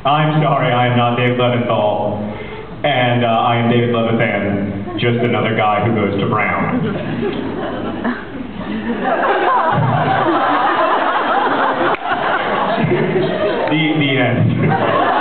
I'm sorry, I am not David Levithan, and I am David Levithan, just another guy who goes to Brown. The end.